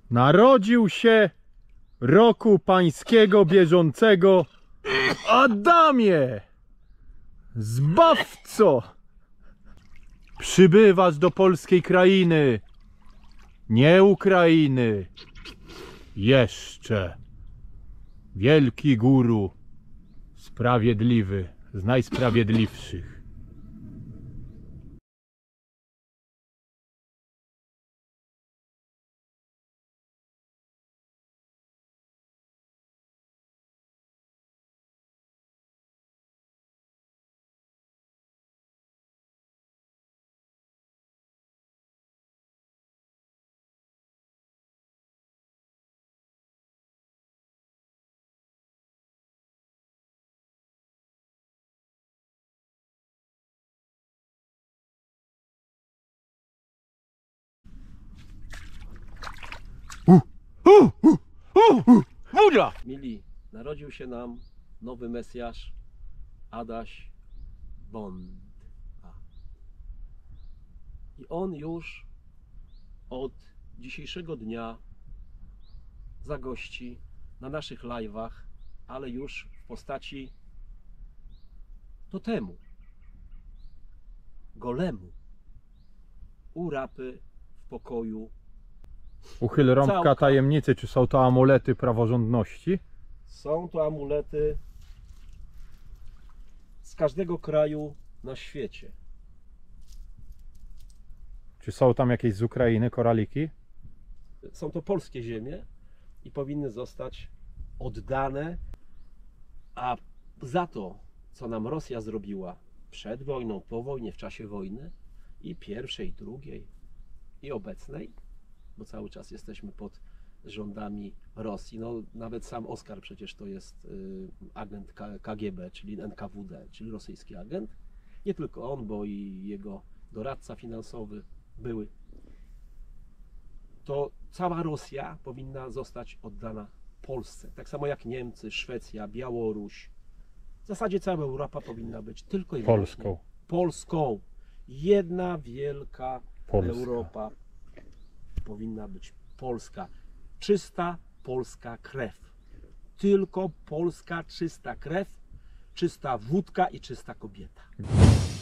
Narodził się roku pańskiego bieżącego Adamie, zbawco! Przybywasz do polskiej krainy, nie Ukrainy. Jeszcze wielki guru, sprawiedliwy, z najsprawiedliwszych. Buda! Mili, narodził się nam nowy Mesjasz, Adaś Bond. I on już od dzisiejszego dnia zagości na naszych live'ach, ale już w postaci totemu, golemu, u rapy w pokoju. Uchyl rąbka Całka. tajemnicy, czy są to amulety praworządności? Są to amulety z każdego kraju na świecie. Czy są tam jakieś z Ukrainy koraliki? Są to polskie ziemie i powinny zostać oddane, a za to, co nam Rosja zrobiła przed wojną, po wojnie, w czasie wojny i pierwszej, drugiej i obecnej, bo cały czas jesteśmy pod rządami Rosji. No, nawet sam Oskar przecież to jest agent KGB, czyli NKWD, czyli rosyjski agent. Nie tylko on, bo i jego doradca finansowy były. To cała Rosja powinna zostać oddana Polsce. Tak samo jak Niemcy, Szwecja, Białoruś. W zasadzie cała Europa powinna być tylko i wyłącznie Polską. Polską. Jedna wielka Polska. Europa powinna być polska. Czysta polska krew. Tylko polska czysta krew, czysta wódka i czysta kobieta.